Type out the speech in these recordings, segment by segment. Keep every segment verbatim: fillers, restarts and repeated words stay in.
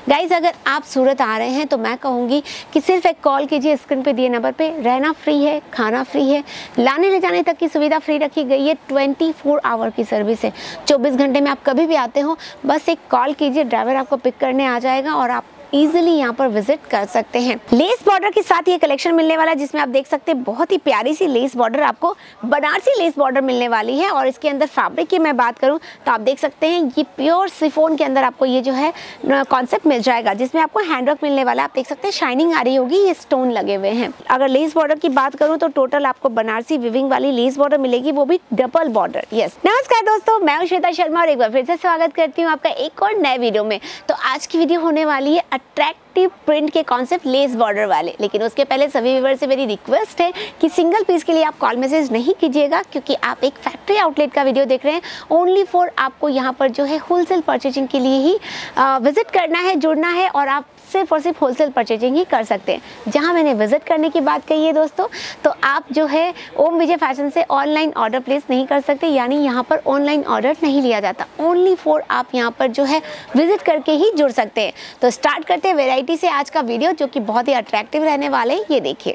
Guys अगर आप सूरत आ रहे हैं तो मैं कहूँगी कि सिर्फ एक कॉल कीजिए, स्क्रीन पे दिए नंबर पे। रहना फ्री है, खाना फ्री है, लाने ले जाने तक की सुविधा फ्री रखी गई है। चौबीस आवर की सर्विस है, चौबीस घंटे में आप कभी भी आते हो बस एक कॉल कीजिए, ड्राइवर आपको पिक करने आ जाएगा और आप इजीली यहाँ पर विजिट कर सकते हैं। लेस बॉर्डर के साथ ये कलेक्शन मिलने वाला है जिसमें आप देख सकते हैं बहुत ही प्यारी सी लेस बॉर्डर, आपको बनारसी लेस बॉर्डर मिलने वाली है। और इसके अंदर फैब्रिक की मैं बात करूँ तो आप देख सकते हैं ये प्योर शिफॉन के अंदर आपको ये जो है कॉन्सेप्ट मिल जाएगा, जिसमें आपको हैंडवर्क मिलने वाला है। आप देख सकते हैं शाइनिंग आ रही होगी, ये स्टोन लगे हुए हैं। अगर लेस बॉर्डर की बात करूँ तो टोटल आपको बनारसी विविंग वाली लेस बॉर्डर मिलेगी, वो भी डबल बॉर्डर। यस, नमस्कार दोस्तों, मैं हूं श्वेता शर्मा और एक बार फिर से स्वागत करती हूँ आपका एक और नए वीडियो में। तो आज की वीडियो होने वाली है अट्रैक्टिव प्रिंट के कॉन्सेप्ट लेस बॉर्डर वाले। लेकिन उसके पहले सभी व्यूअर से मेरी रिक्वेस्ट है कि सिंगल पीस के लिए आप कॉल मैसेज नहीं कीजिएगा, क्योंकि आप एक फैक्ट्री आउटलेट का वीडियो देख रहे हैं। ओनली फॉर आपको यहाँ पर जो है होलसेल परचेजिंग के लिए ही विजिट करना है, जुड़ना है और आप सिर्फ और सिर्फ होलसेल परचेजिंग ही कर सकते हैं। जहां मैंने विजिट करने की बात कही है दोस्तों, तो आप जो है ओम विजय फैशन से ऑनलाइन ऑर्डर प्लेस नहीं कर सकते, यानी यहाँ पर ऑनलाइन ऑर्डर नहीं लिया जाता। ओनली फॉर आप यहाँ पर जो है विजिट करके ही जुड़ सकते हैं। तो स्टार्ट करते हैं वैरायटी से आज का वीडियो, जो कि बहुत ही अट्रैक्टिव रहने वाले हैं। ये देखिए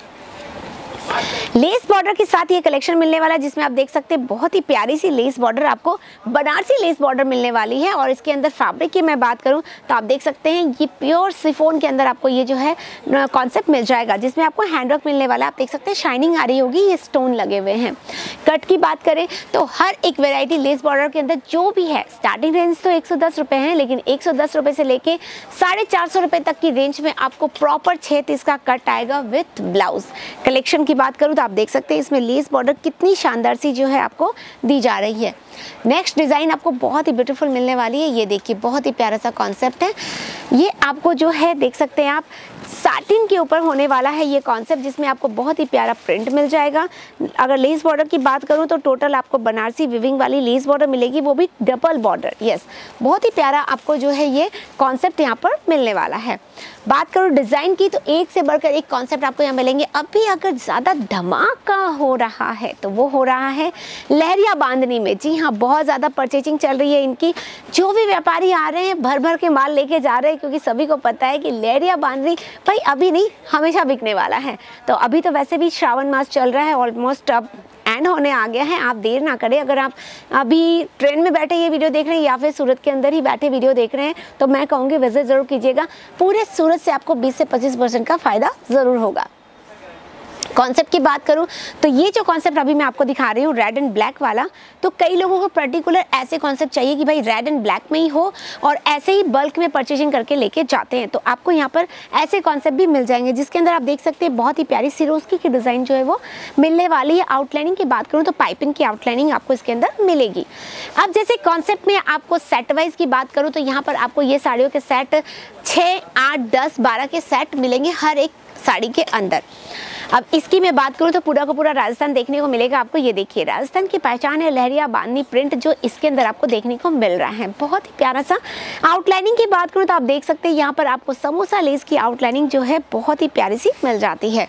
लेस बॉर्डर के साथ ये कलेक्शन मिलने वाला है जिसमें आप देख सकते हैं बहुत ही प्यारी सी लेस बॉर्डर, आपको बनारसी लेस बॉर्डर मिलने वाली है। और इसके अंदर फैब्रिक की मैं बात करूं तो आप देख सकते हैं ये प्योर शिफॉन के अंदर आपको ये जो है कॉन्सेप्ट मिल जाएगा, जिसमें आपको हैंडवर्क मिलने वाला है। आप देख सकते हैं शाइनिंग आ रही होगी, ये स्टोन लगे हुए हैं। कट की बात करें तो हर एक वेरायटी लेस बॉर्डर के अंदर जो भी है, स्टार्टिंग रेंज तो एक सौ दस रुपये है, लेकिन एक सौ दस रुपये से लेके साढ़े चार सौ रुपये तक की रेंज में आपको प्रॉपर छः तीस का कट आएगा विथ ब्लाउज। कलेक्शन की बात करूँ तो आप देख सकते हैं इसमें लेस बॉर्डर कितनी शानदार सी जो है आपको दी जा रही है। नेक्स्ट डिज़ाइन आपको बहुत ही ब्यूटीफुल मिलने वाली है। ये देखिए बहुत ही प्यारा सा कॉन्सेप्ट है। ये आपको जो है देख सकते हैं आप साटिन के ऊपर होने वाला है ये कॉन्सेप्ट, जिसमें आपको बहुत ही प्यारा प्रिंट मिल जाएगा। अगर लेस बॉर्डर की बात करूं तो टोटल आपको बनारसी विविंग वाली लेस बॉर्डर मिलेगी, वो भी डबल बॉर्डर। यस, बहुत ही प्यारा आपको जो है ये कॉन्सेप्ट यहाँ पर मिलने वाला है। बात करूँ डिज़ाइन की तो एक से बढ़कर एक कॉन्सेप्ट आपको यहाँ मिलेंगे। अभी अगर ज़्यादा धमाका हो रहा है तो वो हो रहा है लहरिया बांधनी में। जी हाँ, बहुत ज़्यादा परचेजिंग चल रही है इनकी। जो भी व्यापारी आ रहे हैं भर भर के माल लेके जा रहे हैं, क्योंकि सभी को पता है कि लहरिया बांधनी भाई अभी नहीं हमेशा बिकने वाला है। तो अभी तो वैसे भी श्रावण मास चल रहा है, ऑलमोस्ट अब एंड होने आ गया है। आप देर ना करें, अगर आप अभी ट्रेन में बैठे ये वीडियो देख रहे हैं या फिर सूरत के अंदर ही बैठे वीडियो देख रहे हैं तो मैं कहूँगी विजिट ज़रूर कीजिएगा। पूरे सूरत से आपको बीस से पच्चीस परसेंट का फ़ायदा ज़रूर होगा। कॉन्सेप्ट की बात करूं तो ये जो कॉन्सेप्ट अभी मैं आपको दिखा रही हूँ रेड एंड ब्लैक वाला, तो कई लोगों को पर्टिकुलर ऐसे कॉन्सेप्ट चाहिए कि भाई रेड एंड ब्लैक में ही हो और ऐसे ही बल्क में परचेजिंग करके लेके जाते हैं। तो आपको यहाँ पर ऐसे कॉन्सेप्ट भी मिल जाएंगे, जिसके अंदर आप देख सकते हैं बहुत ही प्यारी सिरोस्की की डिज़ाइन जो है वो मिलने वाली है। आउटलाइनिंग की बात करूँ तो पाइपिंग की आउटलाइनिंग आपको इसके अंदर मिलेगी। अब जैसे कॉन्सेप्ट में आपको सेट वाइज की बात करूँ तो यहाँ पर आपको ये साड़ियों के सेट छः आठ दस बारह के सेट मिलेंगे हर एक साड़ी के अंदर। अब इसकी मैं बात करूँ तो पूरा का पूरा राजस्थान देखने को मिलेगा आपको। ये देखिए राजस्थान की पहचान है लहरिया बांधनी प्रिंट, जो इसके अंदर आपको देखने को मिल रहा है। बहुत ही प्यारा सा आउटलाइनिंग की बात करूँ तो आप देख सकते हैं यहाँ पर आपको समोसा लेस की आउटलाइनिंग जो है बहुत ही प्यारी सी मिल जाती है।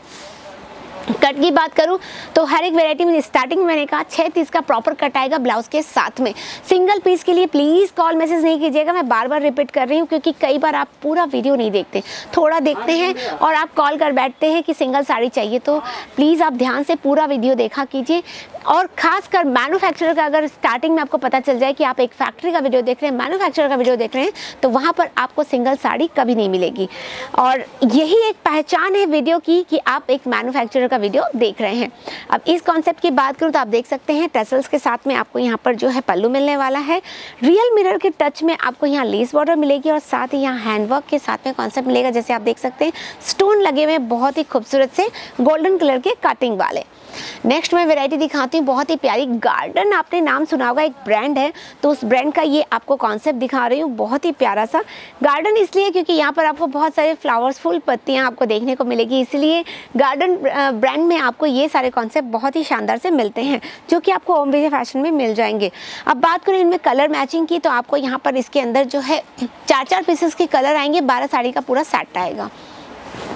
कट की बात करूं तो हर एक वैरायटी में स्टार्टिंग में मैंने कहा छः तीस का प्रॉपर कट आएगा ब्लाउज के साथ में। सिंगल पीस के लिए प्लीज़ कॉल मैसेज नहीं कीजिएगा, मैं बार बार रिपीट कर रही हूं, क्योंकि कई बार आप पूरा वीडियो नहीं देखते, थोड़ा देखते हैं और आप कॉल कर बैठते हैं कि सिंगल साड़ी चाहिए। तो प्लीज़ आप ध्यान से पूरा वीडियो देखा कीजिए। और खासकर मैन्युफैक्चरर का अगर स्टार्टिंग में आपको पता चल जाए कि आप एक फैक्ट्री का वीडियो देख रहे हैं, मैन्युफैक्चरर का वीडियो देख रहे हैं, तो वहाँ पर आपको सिंगल साड़ी कभी नहीं मिलेगी। और यही एक पहचान है वीडियो की कि आप एक मैन्युफैक्चरर का वीडियो देख रहे हैं। अब इस कॉन्सेप्ट की बात करूँ तो आप देख सकते हैं टेसल्स के साथ में आपको यहाँ पर जो है पल्लू मिलने वाला है। रियल मिरर के टच में आपको यहाँ लेस बॉर्डर मिलेगी और साथ ही यहाँ हैंडवर्क के साथ में कॉन्सेप्ट मिलेगा। जैसे आप देख सकते हैं स्टोन लगे हुए बहुत ही खूबसूरत से गोल्डन कलर के कटिंग वाले। नेक्स्ट मैं वैरायटी दिखाती हूँ, बहुत ही प्यारी गार्डन, आपने नाम सुना होगा, एक ब्रांड है, तो उस ब्रांड का ये आपको कॉन्सेप्ट दिखा रही हूँ। बहुत ही प्यारा सा गार्डन इसलिए क्योंकि यहाँ पर आपको बहुत सारे फ्लावर्स फुल पत्तियाँ आपको देखने को मिलेगी, इसलिए गार्डन ब्रांड में आपको ये सारे कॉन्सेप्ट बहुत ही शानदार से मिलते हैं, जो कि आपको ओम विजय फैशन में मिल जाएंगे। अब बात करें इनमें कलर मैचिंग की तो आपको यहाँ पर इसके अंदर जो है चार चार पीसेस के कलर आएंगे, बारह साड़ी का पूरा सेट आएगा।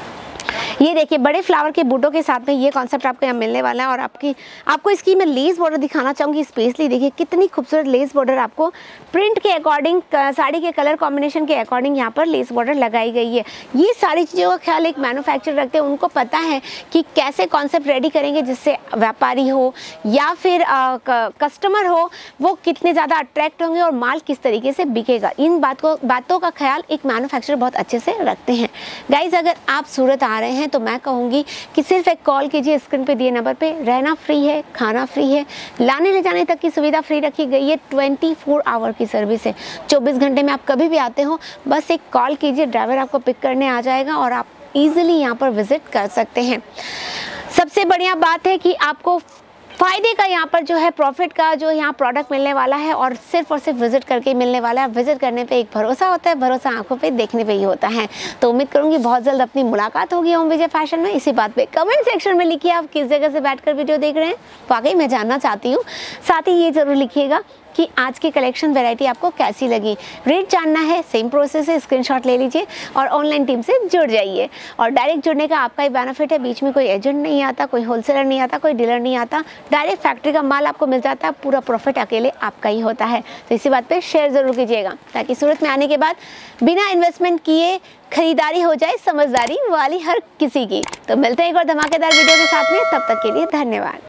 ये देखिए बड़े फ्लावर के बूटों के साथ में ये कॉन्सेप्ट आपको यहाँ मिलने वाला है। और आपकी आपको इसकी मैं लेस बॉर्डर दिखाना चाहूँगी स्पेशली। देखिए कितनी खूबसूरत लेस बॉर्डर आपको प्रिंट के अकॉर्डिंग, साड़ी के कलर कॉम्बिनेशन के अकॉर्डिंग यहाँ पर लेस बॉर्डर लगाई गई है। ये सारी चीज़ों का ख्याल एक मैन्युफैक्चरर रखते हैं, उनको पता है कि कैसे कॉन्सेप्ट रेडी करेंगे जिससे व्यापारी हो या फिर कस्टमर हो वो कितने ज़्यादा अट्रैक्ट होंगे और माल किस तरीके से बिकेगा। इन बात को बातों का ख्याल एक मैन्युफैक्चरर बहुत अच्छे से रखते हैं। गाइज अगर आप सूरत आ रहे हैं तो मैं कहूँगी कि सिर्फ एक कॉल कीजिए, स्क्रीन पे दिए नंबर पे। रहना फ्री है, खाना फ्री है, लाने ले जाने तक की सुविधा फ्री रखी गई है। ट्वेंटी फोर आवर की सर्विस है, चौबीस घंटे में आप कभी भी आते हो बस एक कॉल कीजिए, ड्राइवर आपको पिक करने आ जाएगा और आप इजीली यहाँ पर विजिट कर सकते हैं। सबसे बढ़िया बात है कि आपको फ़ायदे का यहाँ पर जो है प्रॉफिट का जो यहाँ प्रोडक्ट मिलने वाला है और सिर्फ और सिर्फ विजिट करके मिलने वाला है। विजिट करने पे एक भरोसा होता है, भरोसा आंखों पे देखने पे ही होता है। तो उम्मीद करूँगी बहुत जल्द अपनी मुलाकात होगी ओम विजय फैशन में। इसी बात पे कमेंट सेक्शन में लिखिए आप किस जगह से बैठकर वीडियो देख रहे हैं, वाकई मैं जानना चाहती हूँ। साथ ही ये ज़रूर लिखिएगा कि आज की कलेक्शन वैरायटी आपको कैसी लगी। रेट जानना है, सेम प्रोसेस है, स्क्रीनशॉट ले लीजिए और ऑनलाइन टीम से जुड़ जाइए। और डायरेक्ट जुड़ने का आपका ही बेनिफिट है, बीच में कोई एजेंट नहीं आता, कोई होलसेलर नहीं आता, कोई डीलर नहीं आता, डायरेक्ट फैक्ट्री का माल आपको मिल जाता है, पूरा प्रॉफिट अकेले आपका ही होता है। तो इसी बात पर शेयर ज़रूर कीजिएगा ताकि सूरत में आने के बाद बिना इन्वेस्टमेंट किए खरीदारी हो जाए समझदारी वाली हर किसी की। तो मिलते हैं एक और धमाकेदार वीडियो के साथ में, तब तक के लिए धन्यवाद।